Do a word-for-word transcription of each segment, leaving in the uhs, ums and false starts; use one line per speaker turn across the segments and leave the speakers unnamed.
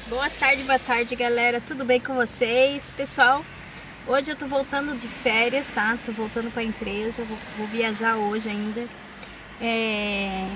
Boa tarde, boa tarde, galera. Tudo bem com vocês? Pessoal, hoje eu tô voltando de férias, tá? Tô voltando pra empresa, vou, vou viajar hoje ainda. É...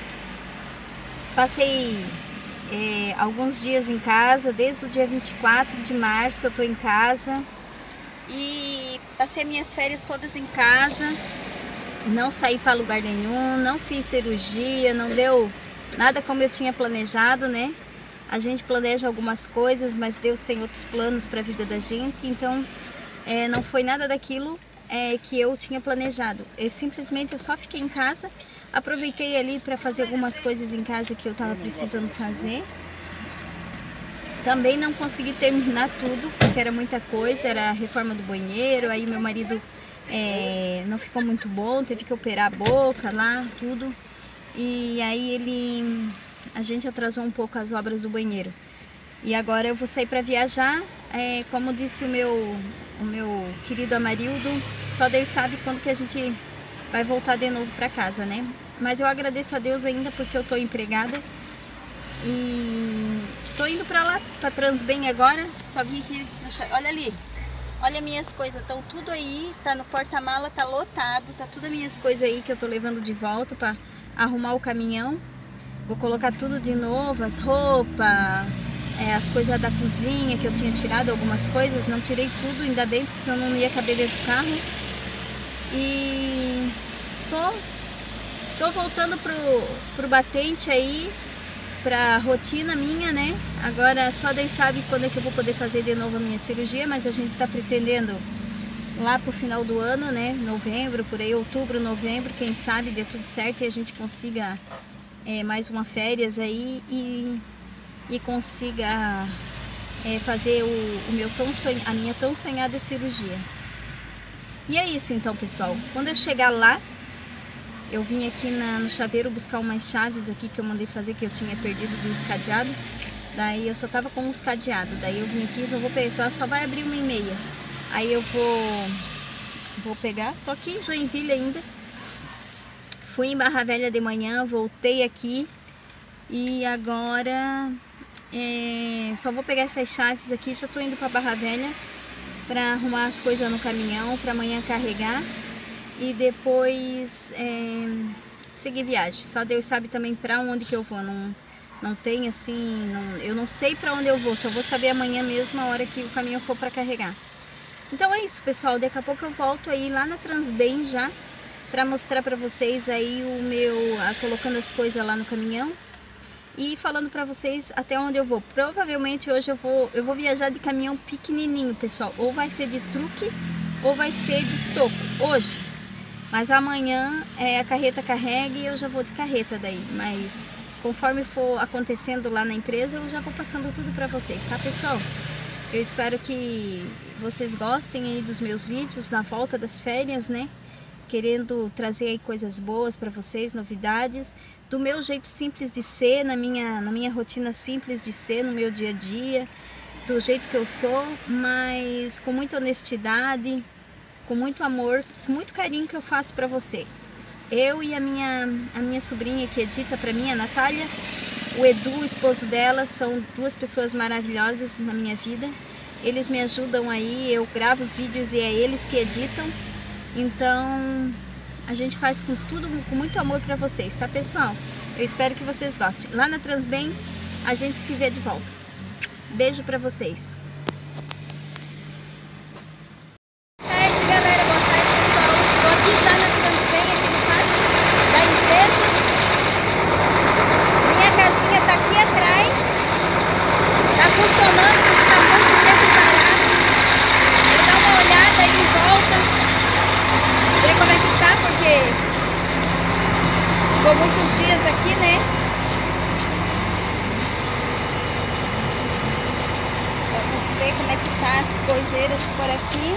Passei é, alguns dias em casa, desde o dia vinte e quatro de março eu tô em casa. E passei minhas férias todas em casa, não saí para lugar nenhum, não fiz cirurgia, não deu nada como eu tinha planejado, né? A gente planeja algumas coisas, mas Deus tem outros planos para a vida da gente, então é, não foi nada daquilo é, que eu tinha planejado. Eu simplesmente eu só fiquei em casa, aproveitei ali para fazer algumas coisas em casa que eu estava precisando fazer. Também não consegui terminar tudo, porque era muita coisa, era a reforma do banheiro, aí meu marido é, não ficou muito bom, teve que operar a boca lá, tudo. E aí ele... a gente atrasou um pouco as obras do banheiro. E agora eu vou sair para viajar, é, como disse o meu, o meu querido Amarildo, só Deus sabe quando que a gente vai voltar de novo para casa, né? Mas eu agradeço a Deus ainda porque eu tô empregada e tô indo para lá, para Transbem agora. Só vim aqui, olha ali, olha minhas coisas, estão tudo aí, tá no porta-mala, tá lotado, tá tudo as minhas coisas aí que eu tô levando de volta para arrumar o caminhão. Vou colocar tudo de novo, as roupas, é, as coisas da cozinha que eu tinha tirado, algumas coisas, não tirei tudo, ainda bem, porque senão não ia caber dentro do carro. E tô, tô voltando pro, pro batente aí, pra rotina minha, né? Agora só Deus sabe quando é que eu vou poder fazer de novo a minha cirurgia, mas a gente tá pretendendo lá pro final do ano, né? Novembro, por aí, outubro, novembro, quem sabe dê tudo certo e a gente consiga... É, mais uma férias aí e, e consiga é, fazer o, o meu tão sonha, a minha tão sonhada cirurgia. E é isso então, pessoal. Quando eu chegar lá, eu vim aqui na, no chaveiro buscar umas chaves aqui que eu mandei fazer, que eu tinha perdido dos cadeados. Daí eu só tava com os cadeados. Daí eu vim aqui, eu vou pegar, só vai abrir uma e meia. Aí eu vou, vou pegar, tô aqui em Joinville ainda. Fui em Barra Velha de manhã, voltei aqui e agora é, só vou pegar essas chaves aqui. Já tô indo para Barra Velha para arrumar as coisas no caminhão para amanhã carregar e depois é, seguir viagem. Só Deus sabe também para onde que eu vou. Não, não tem assim, não, eu não sei para onde eu vou. Só vou saber amanhã mesmo a hora que o caminhão for para carregar. Então é isso, pessoal. Daqui a pouco eu volto aí lá na Transbem já, para mostrar para vocês aí o meu, a, colocando as coisas lá no caminhão e falando para vocês até onde eu vou. Provavelmente hoje eu vou, eu vou viajar de caminhão pequenininho, pessoal. Ou vai ser de truque ou vai ser de toco, hoje. Mas amanhã é, a carreta carrega e eu já vou de carreta daí. Mas conforme for acontecendo lá na empresa, eu já vou passando tudo para vocês, tá, pessoal? Eu espero que vocês gostem aí dos meus vídeos na volta das férias, né? Querendo trazer aí coisas boas para vocês, novidades, do meu jeito simples de ser, na minha, na minha rotina simples de ser, no meu dia a dia, do jeito que eu sou, mas com muita honestidade, com muito amor, com muito carinho que eu faço para vocês. Eu e a minha, a minha sobrinha que edita para mim, a Natália, o Edu, o esposo dela, são duas pessoas maravilhosas na minha vida. Eles me ajudam aí, eu gravo os vídeos e é eles que editam. Então, a gente faz com tudo, com muito amor para vocês, tá, pessoal? Eu espero que vocês gostem. Lá na Transbem, a gente se vê de volta. Beijo para vocês. Boa tarde, galera. Boa tarde, pessoal. Estou aqui já na Transbem, aqui no pátio da empresa. Minha casinha tá aqui atrás. Tá funcionando, porque tá muito tempo parado. Vou dar uma olhada aí em volta. Ver como é que tá, porque ficou muitos dias aqui, né? Vamos ver como é que tá as coiseiras por aqui.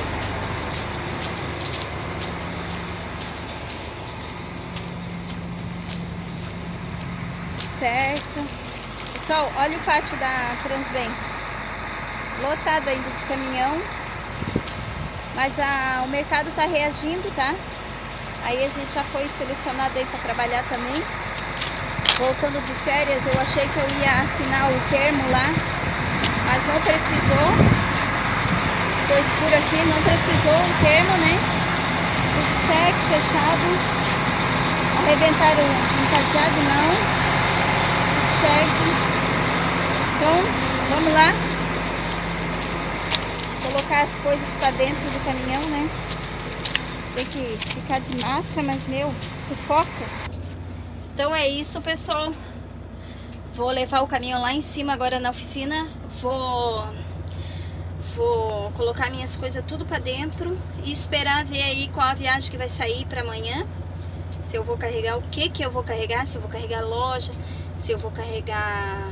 Certo. Pessoal, olha o pátio da Transbem. Lotado ainda de caminhão. Mas a, o mercado está reagindo, tá? Aí a gente já foi selecionado aí para trabalhar também. Voltando de férias, eu achei que eu ia assinar o termo lá mas não precisou. Ficou escuro aqui, não precisou o termo, né? Tudo seco, fechado. Arrebentaram um cadeado, não. Tudo certo. Então, vamos lá. Colocar as coisas para dentro do caminhão, né? Tem que ficar de máscara, mas, meu, sufoca. Então é isso, pessoal. Vou levar o caminhão lá em cima agora na oficina. Vou... Vou colocar minhas coisas tudo para dentro e esperar ver aí qual a viagem que vai sair para amanhã. Se eu vou carregar o que que eu vou carregar, se eu vou carregar loja, se eu vou carregar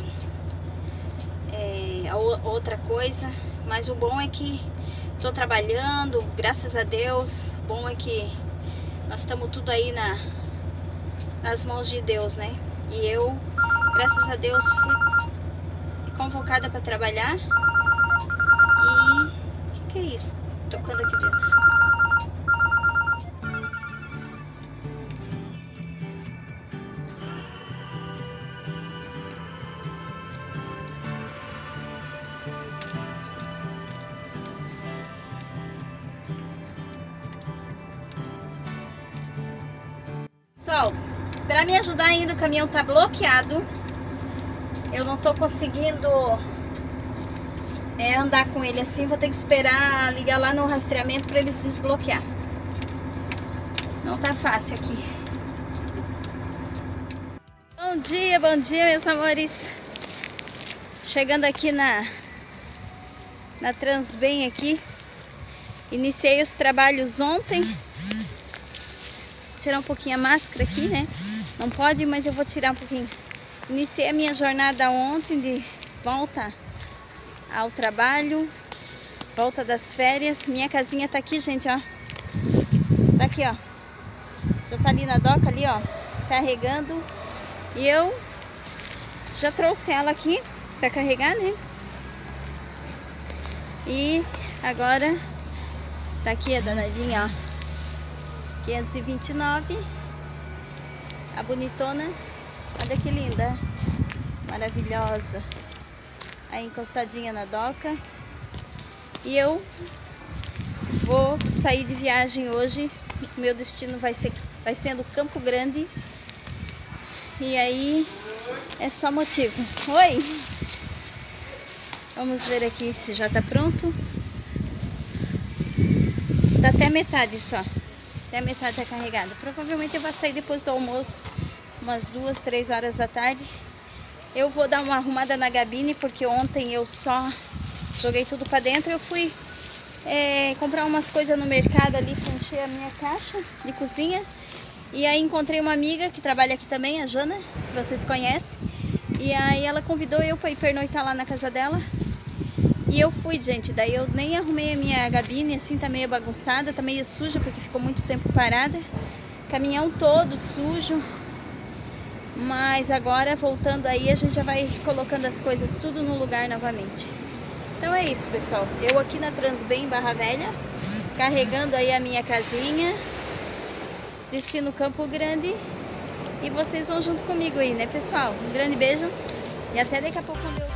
é, outra coisa. Mas o bom é que estou trabalhando, graças a Deus. O bom é que nós estamos tudo aí na, nas mãos de Deus, né? E eu, graças a Deus, fui convocada para trabalhar. E o que, que é isso? Tocando aqui dentro. Pessoal, para me ajudar ainda, o caminhão tá bloqueado. Eu não tô conseguindo é, andar com ele assim. Vou ter que esperar ligar lá no rastreamento para eles desbloquear. Não tá fácil aqui. Bom dia, bom dia, meus amores. Chegando aqui na na Transbem aqui. Iniciei os trabalhos ontem. Tirar um pouquinho a máscara aqui, né? Não pode, mas eu vou tirar um pouquinho. Iniciei a minha jornada ontem de volta ao trabalho, volta das férias. Minha casinha tá aqui, gente, ó. Tá aqui, ó. Já tá ali na doca, ali, ó, carregando. E eu já trouxe ela aqui pra carregar, né? E agora tá aqui a danadinha, ó. quinhentos e vinte e nove, a bonitona, olha que linda, maravilhosa, aí encostadinha na doca. E eu vou sair de viagem hoje. Meu destino vai ser, vai sendo Campo Grande, e aí é só motivo. Oi, vamos ver aqui se já tá pronto. Tá até a metade só. Até a metade tá carregada. Provavelmente eu vou sair depois do almoço, umas duas, três horas da tarde. Eu vou dar uma arrumada na gabine, porque ontem eu só joguei tudo pra dentro. Eu fui é, comprar umas coisas no mercado ali pra encher a minha caixa de cozinha. E aí encontrei uma amiga que trabalha aqui também, a Jana, que vocês conhecem. E aí ela convidou eu pra ir pernoitar lá na casa dela. E eu fui, gente, daí eu nem arrumei a minha gabine, assim, tá meio bagunçada, tá meio suja, porque ficou muito tempo parada. Caminhão todo sujo. Mas agora, voltando aí, a gente já vai colocando as coisas tudo no lugar novamente. Então é isso, pessoal. Eu aqui na Transbem Barra Velha, carregando aí a minha casinha, destino Campo Grande. E vocês vão junto comigo aí, né, pessoal? Um grande beijo e até daqui a pouco quando eu...